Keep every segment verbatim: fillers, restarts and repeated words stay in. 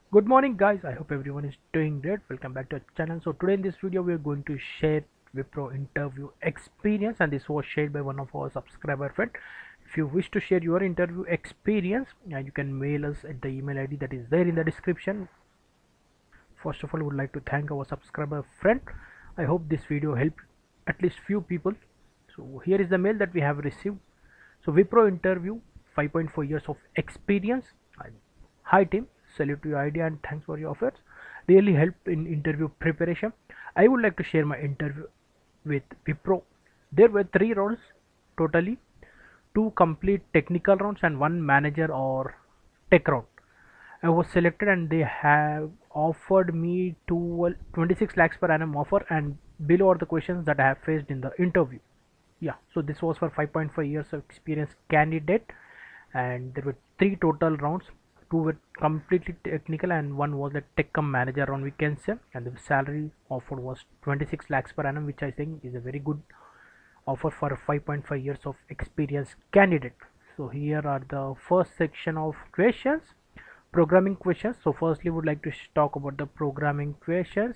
Good morning guys, I hope everyone is doing great. Welcome back to our channel. So today in this video we are going to share Wipro interview experience, and this was shared by one of our subscriber friend. If you wish to share your interview experience, uh, you can mail us at the email I D that is there in the description. First of all, I would like to thank our subscriber friend. I hope this video helped at least few people. So here is the mail that we have received. So Wipro interview, five point four years of experience. Hi team, salute to your idea and thanks for your efforts. Really helped in interview preparation. I would like to share my interview with Wipro. There were three rounds totally, two complete technical rounds and one manager or tech round. I was selected and they have offered me to twenty-six lakhs per annum offer, and below are the questions that I have faced in the interview. Yeah, so this was for five point five years of experience candidate, and there were three total rounds. Two were completely technical and one was a tech cum manager round, we can say, and the salary offered was twenty-six lakhs per annum, which I think is a very good offer for a five point five years of experience candidate. So here are the first section of questions, programming questions. So firstly would like to talk about the programming questions.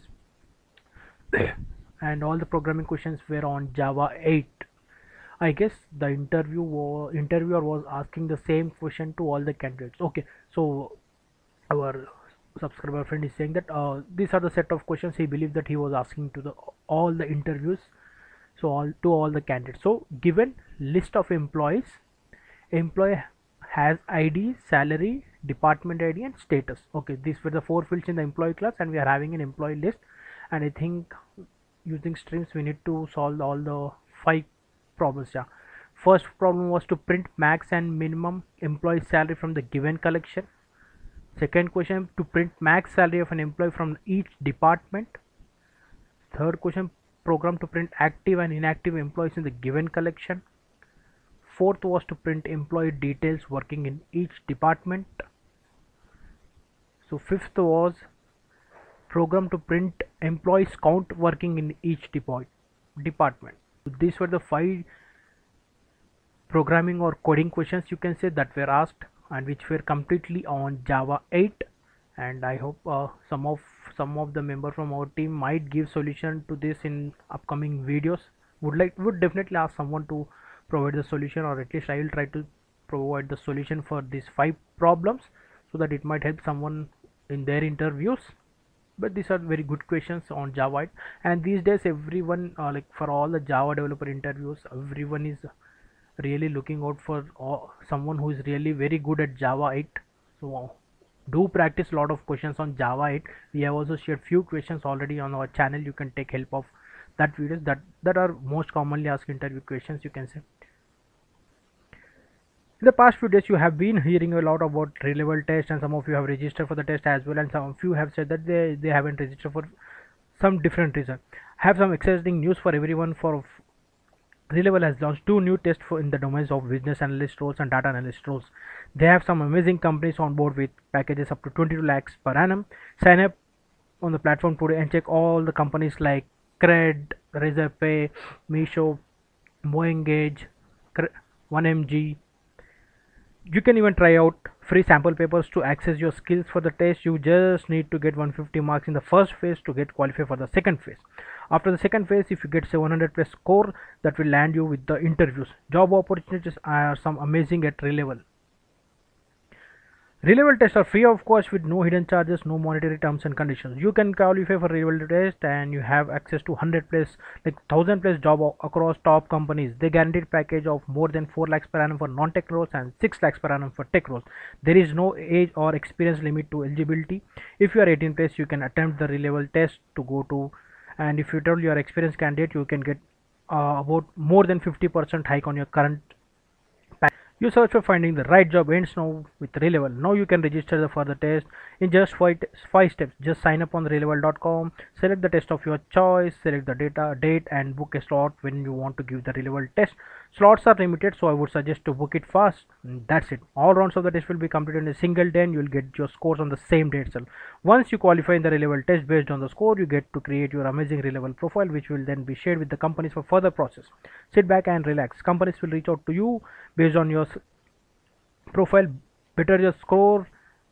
And all the programming questions were on Java eight. I guess the interview wa- interviewer was asking the same question to all the candidates. Okay, so our subscriber friend is saying that uh, these are the set of questions he believed that he was asking to the all the interviews, so all to all the candidates. So given list of employees, employee has I D, salary, department I D and status. Okay, these were the four fields in the employee class, and we are having an employee list, and I think using streams we need to solve all the five problems. Yeah, first problem was to print max and minimum employee salary from the given collection. Second question, to print max salary of an employee from each department. Third question, program to print active and inactive employees in the given collection. Fourth was to print employee details working in each department. So fifth was program to print employees count working in each department. So these were the five programming or coding questions, you can say, that were asked, and which were completely on Java eight. And I hope uh, some of some of the member from our team might give solution to this in upcoming videos. Would like would definitely ask someone to provide the solution, or at least I will try to provide the solution for these five problems, so that it might help someone in their interviews. But these are very good questions on Java eight, and these days everyone, uh, like for all the Java developer interviews, everyone is really looking out for uh, someone who is really very good at Java eight. So uh, do practice a lot of questions on Java eight. We have also shared few questions already on our channel. You can take help of that videos that that are most commonly asked interview questions, you can say. In the past few days you have been hearing a lot about reliable test, and some of you have registered for the test as well, and some of you have said that they, they haven't registered for some different reason. I have some exciting news for everyone. For Reliable has launched two new tests for in the domains of business analyst roles and data analyst roles. They have some amazing companies on board with packages up to twenty-two lakhs per annum. Sign up on the platform today and check all the companies like Cred, Razorpay, Meesho, Moengage, one M G. You can even try out free sample papers to access your skills for the test. You just need to get one hundred fifty marks in the first phase to get qualified for the second phase. After the second phase, if you get seven hundred plus score, that will land you with the interviews. Job opportunities are some amazing at Reliable. Reliable tests are free of course, with no hidden charges, no monetary terms and conditions. You can qualify for Reliable test and you have access to one hundred plus, like one thousand plus job across top companies. They guaranteed package of more than four lakhs per annum for non-tech roles and six lakhs per annum for tech roles. There is no age or experience limit to eligibility. If you are eighteen plus, you can attempt the Reliable test to go to, and if you tell you are experienced candidate, you can get uh, about more than fifty percent hike on your current. Your search for finding the right job ends now with Reliable. Now you can register for the test in just five, five steps. Just sign up on reliable dot com, select the test of your choice, select the data, date and book a slot when you want to give the Reliable test. Slots are limited, so I would suggest to book it fast. That's it. All rounds of the test will be completed in a single day and you will get your scores on the same day itself. Once you qualify in the Reliable test based on the score, you get to create your amazing Reliable profile, which will then be shared with the companies for further process. Sit back and relax. Companies will reach out to you based on your profile. Better your score,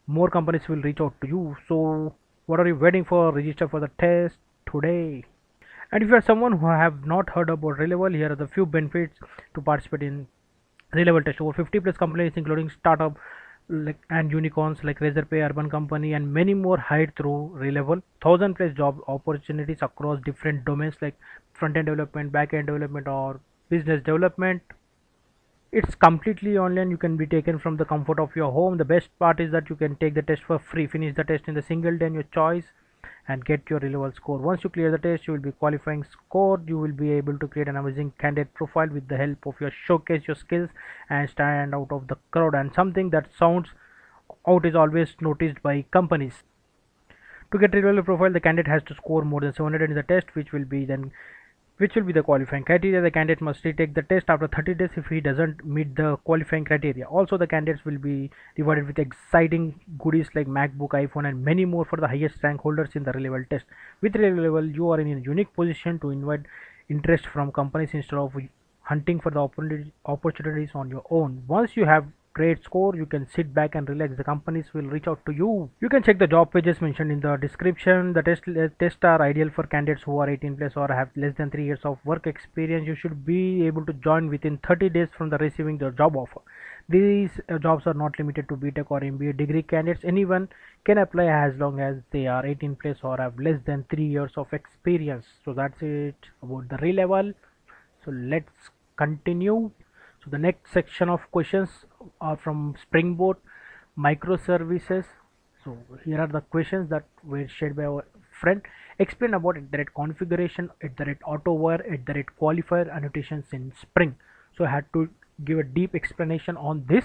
more companies will reach out to you. So what are you waiting for? Register for the test today. And if you are someone who have not heard about Reliable, here are the few benefits to participate in Reliable test. Over fifty plus companies including startup like and unicorns like Razorpay, Urban Company and many more hide through Reliable. one thousand plus job opportunities across different domains like front end development, back end development or business development. It's completely online. You can be taken from the comfort of your home. The best part is that you can take the test for free, finish the test in the single day in your choice and get your Reliable score. Once you clear the test, you will be qualifying score. You will be able to create an amazing candidate profile with the help of your showcase your skills and stand out of the crowd. And something that sounds out is always noticed by companies. To get Reliable profile, the candidate has to score more than seven hundred in the test, which will be then which will be the qualifying criteria. The candidate must retake the test after thirty days if he doesn't meet the qualifying criteria. Also, the candidates will be rewarded with exciting goodies like MacBook, iPhone, and many more for the highest rank holders in the Reliable test. With Reliable, you are in a unique position to invite interest from companies instead of hunting for the opportunities on your own. Once you have great score, you can sit back and relax. The companies will reach out to you. You can check the job pages mentioned in the description. The test uh, tests are ideal for candidates who are eighteen plus or have less than three years of work experience. You should be able to join within thirty days from the receiving the job offer. These uh, jobs are not limited to B Tech or M B A degree candidates. Anyone can apply as long as they are eighteen plus or have less than three years of experience. So that's it about the Reliable. So let's continue. So the next section of questions are from Springboard microservices. So here are the questions that were shared by our friend. Explain about at the rate configuration, at the rate AutoWire, at the rate qualifier annotations in Spring. So I had to give a deep explanation on this.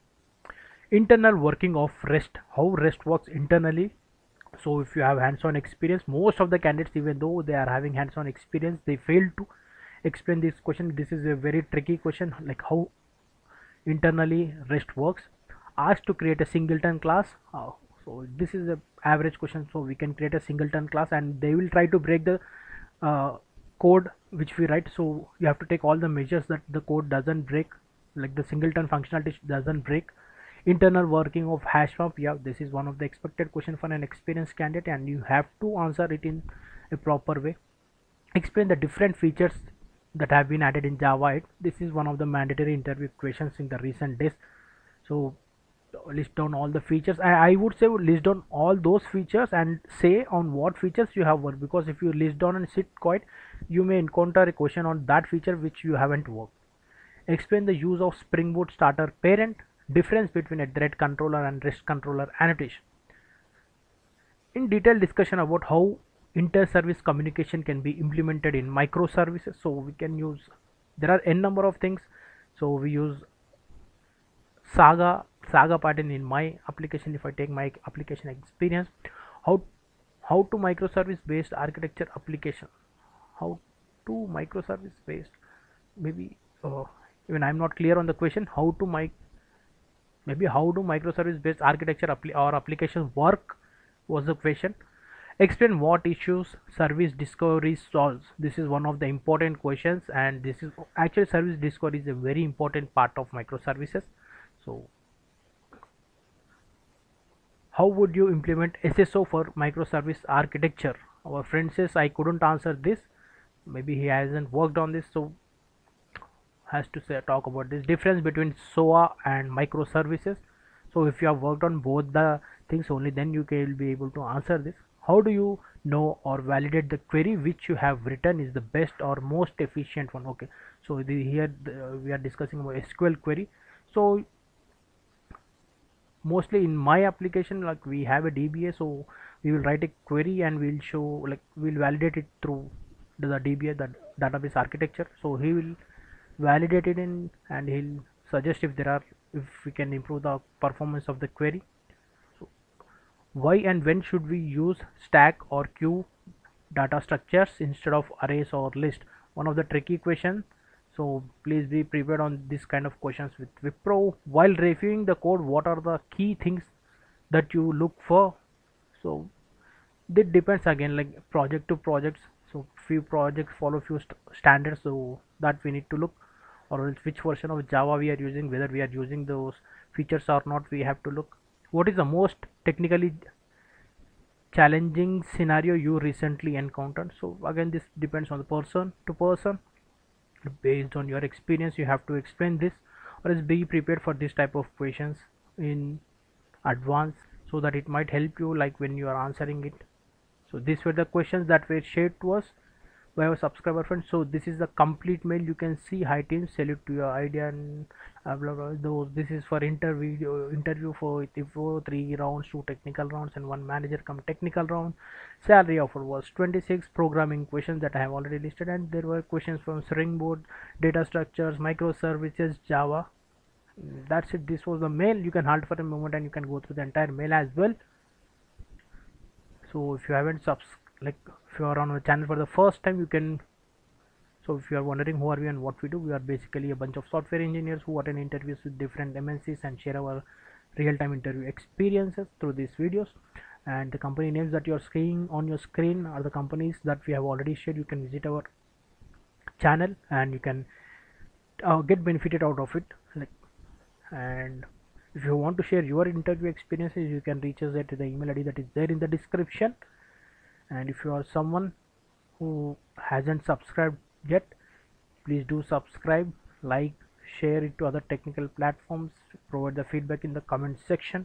Internal working of REST, how REST works internally. So if you have hands-on experience, most of the candidates, even though they are having hands-on experience, they fail to explain this question. This is a very tricky question, like how internally REST works. Asked to create a singleton class. Uh, so this is a average question, so we can create a singleton class and they will try to break the uh, code which we write. So you have to take all the measures that the code doesn't break, like the singleton functionality doesn't break. Internal working of hash map, yeah, this is one of the expected question for an experienced candidate and you have to answer it in a proper way. Explain the different features that have been added in Java eight. This is one of the mandatory interview questions in the recent days. So list down all the features. I, I would say list down all those features and say on what features you have worked, because if you list down and sit quiet, you may encounter a question on that feature which you haven't worked. Explain the use of Springboard starter parent, difference between a thread controller and REST controller annotation. In detailed discussion about how inter-service communication can be implemented in microservices. So we can use, there are n number of things. So we use Saga Saga pattern in my application. If I take my application experience, how how to microservice based architecture application, how to microservice based, maybe uh, even I'm not clear on the question. How to mic maybe how do microservice based architecture appli or applications work was the question. Explain what issues service discovery solves. This is one of the important questions and this is actually service discovery is a very important part of microservices. So how would you implement S S O for microservice architecture? Our friend says I couldn't answer this, maybe he hasn't worked on this, so has to say talk about this difference between S O A and microservices. So if you have worked on both the things, only then you can be able to answer this. How do you know or validate the query which you have written is the best or most efficient one? Okay, so the, here the, we are discussing about S Q L query. So mostly in my application, like we have a D B A, so we will write a query and we'll show, like we'll validate it through the D B A, the database architecture. So he will validate it in and he'll suggest if there are, if we can improve the performance of the query. So why and when should we use stack or queue data structures instead of arrays or list? One of the tricky questions, so please be prepared on this kind of questions with Wipro. While reviewing the code, what are the key things that you look for? So that depends again, like project to projects. So few projects follow few st standards, so that we need to look, or else which version of Java we are using, whether we are using those features or not, we have to look. What is the most technically challenging scenario you recently encountered? So again, this depends on the person to person. Based on your experience, you have to explain this, or else be prepared for this type of questions in advance, so that it might help you like when you are answering it. So these were the questions that were shared to us by our subscriber friends. So this is the complete mail. You can see, hi team, salute to your idea and uh, blah, blah, those. This is for interview interview for for three rounds, two technical rounds and one manager come technical round. Salary offer was twenty-six. Programming questions that I have already listed, and there were questions from Springboard, data structures, microservices, Java. That's it. This was the mail. You can halt for a moment and you can go through the entire mail as well. So if you haven't subs like if you are on our channel for the first time, you can. So if you are wondering who are we and what we do, we are basically a bunch of software engineers who attend interviews with different M N Cs and share our real-time interview experiences through these videos. And the company names that you are seeing on your screen are the companies that we have already shared. You can visit our channel and you can uh, get benefited out of it. Like, and if you want to share your interview experiences, you can reach us at the email I D that is there in the description. And if you are someone who hasn't subscribed yet, please do subscribe, like, share it to other technical platforms, provide the feedback in the comment section.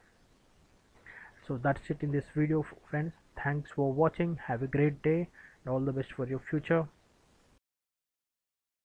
So that's it in this video, friends. Thanks for watching. Have a great day and all the best for your future.